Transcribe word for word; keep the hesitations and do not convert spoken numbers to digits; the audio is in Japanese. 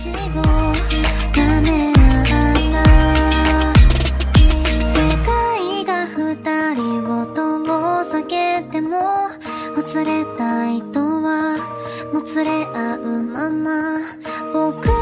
を舐め合った世界が二人ごとを避けてもほつれた糸はもつれ合うまま僕